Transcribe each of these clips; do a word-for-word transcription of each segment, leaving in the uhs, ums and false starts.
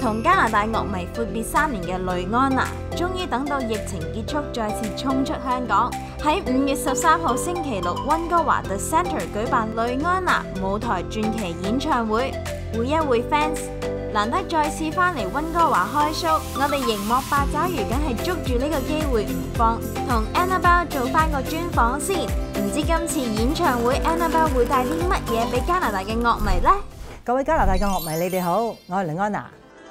同加拿大樂迷闊別三年嘅雷安娜，終於等到疫情結束，再次衝出香港。喺五月十三號星期六，溫哥華 The Centre 舉辦雷安娜舞台傳奇演唱會，會一會 fans。難得再次返嚟溫哥華開 show，我哋熒幕八爪魚梗係捉住呢個機會唔放，同 Annabelle 做返個專訪先。唔知今次演唱會 Annabelle 會帶啲乜嘢俾加拿大嘅樂迷呢？ 各位加拿大嘅樂迷，你哋好，我係雷安娜。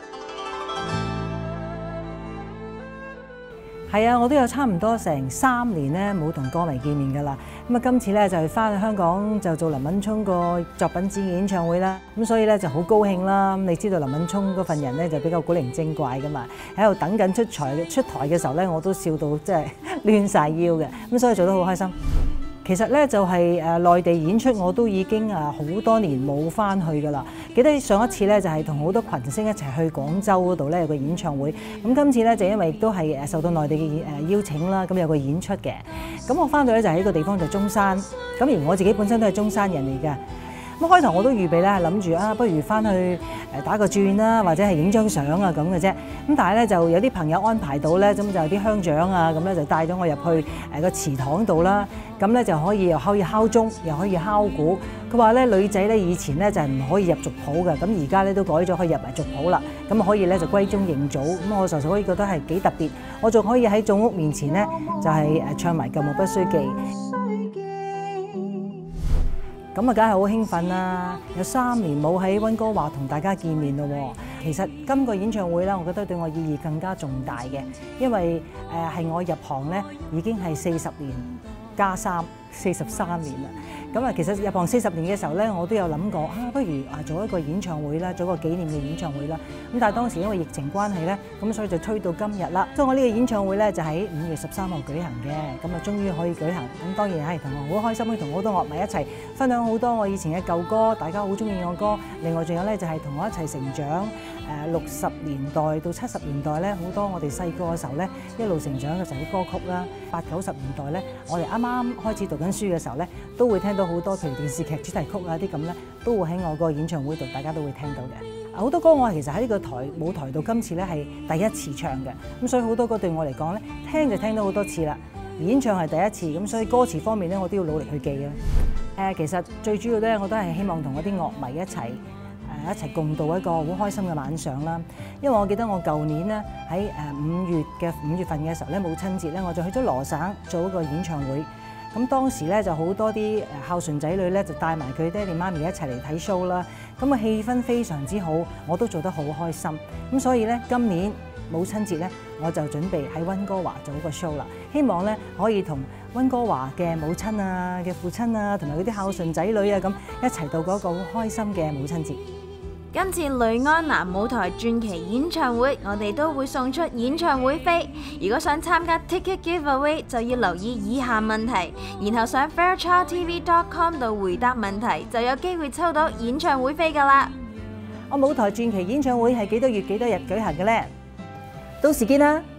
係啊，我都有差唔多成三年咧冇同歌迷見面㗎啦。咁啊，今次咧就係翻去香港就做林敏聰個作品展演唱會啦。咁所以咧就好高興啦。咁你知道林敏聰嗰份人咧就比較古靈精怪㗎嘛，喺度等緊出台出台嘅時候咧，我都笑到即係亂晒腰嘅。咁所以做得好開心。其實咧就係誒內地演出我都已經啊好多年冇翻去㗎啦。記得上一次咧就係同好多群星一齊去廣州嗰度咧有個演唱會。咁今次咧就因為亦都係誒受到內地嘅誒邀請啦，咁有個演出嘅。咁我翻到咧就喺呢個地方就中山。咁而我自己本身都係中山人嚟嘅。咁開頭我都預備咧係諗住啊，不如翻去誒打個轉啦，或者係影張相啊咁嘅啫。咁但係咧就有啲朋友安排到咧，咁就有啲鄉長啊，咁咧就帶咗我入去誒個祠堂度啦。咁咧就可以又可以敲鐘，又可以敲鼓。佢話咧女仔咧以前咧就係唔可以入族譜嘅，咁而家咧都改咗可以入埋族譜啦。咁可以咧就歸宗認祖。咁我實實可以覺得係幾特別。我仲可以喺祖屋面前咧就係誒唱埋舊木不須記。咁啊，梗係好興奮啦！有三年冇喺溫哥華同大家見面咯喎。其實今個演唱會咧，我覺得對我意義更加重大嘅，因為誒係我入行咧已經係四十年加三，四十三年啦。咁啊，其實入行四十年嘅時候咧，我都有諗過啊，不如啊做一個演唱會啦，做個紀念嘅演唱會啦。咁但係當時因為疫情關係咧，咁所以就推到今日啦。所以我呢個演唱會咧就喺五月十三號舉行嘅，咁啊終於可以舉行。咁當然係同我好開心，可以同好多樂迷一齊分享好多我以前嘅舊歌，大家好中意我歌。另外仲有咧就係同我一齊成長。誒六十年代到七十年代咧，好多我哋細個嘅時候咧，一路成長嘅時候啲歌曲啦。八九十年代咧，我哋啱啱開始讀緊書嘅時候咧，都會聽到好多譬如電視劇主題曲啊啲咁咧，都會喺我個演唱會度，大家都會聽到嘅。好多歌我其實喺呢個台舞台度，今次咧係第一次唱嘅，咁所以好多歌對我嚟講咧，聽就聽到好多次啦。演唱係第一次，咁所以歌詞方面咧，我都要努力去記啊。誒，其實最主要咧，我都係希望同我啲樂迷一齊。一齊共度一個好開心嘅晚上啦！因為我記得我舊年咧喺誒五月嘅五月份嘅時候咧，母親節咧，我就去咗羅省做一個演唱會。咁當時咧就好多啲誒孝順仔女咧就帶埋佢爹哋媽咪一齊嚟睇 show 啦。咁啊氣氛非常之好，我都做得好開心。咁所以咧今年母親節咧，我就準備喺溫哥華做一個 show 啦。希望咧可以同溫哥華嘅母親啊、嘅父親啊，同埋嗰啲孝順仔女啊咁一齊度過一個好開心嘅母親節。 今次雷安娜舞台傳奇演唱會，我哋都會送出演唱會飛。如果想參加 Ticket Giveaway， 就要留意以下問題，然後上 fairchild t v dot com 度回答問題，就有機會抽到演唱會飛㗎喇。 我舞台傳奇演唱會係幾多月幾多日舉行嘅呢？到時見啦！